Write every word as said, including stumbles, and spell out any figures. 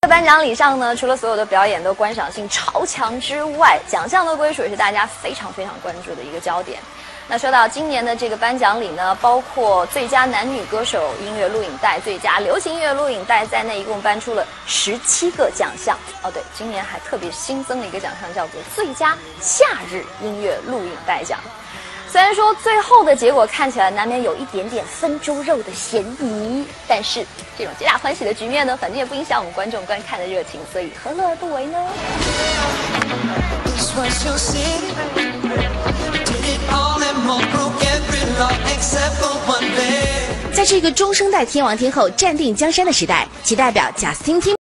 颁奖礼上呢，除了所有的表演都观赏性超强之外，奖项的归属也是大家非常非常关注的一个焦点。那说到今年的这个颁奖礼呢，包括最佳男女歌手音乐录影带、最佳流行音乐录影带在内，一共颁出了十七个奖项。哦，对，今年还特别新增了一个奖项，叫做最佳夏日音乐录影带奖。虽然说最后的结果看起来难免有一点点分猪肉的嫌疑，但是这种皆大欢喜的局面呢，反正也不影响我们观众观看的热情，所以何乐而不为呢？ 在这个中生代天王天后站定江山的时代，其代表贾斯汀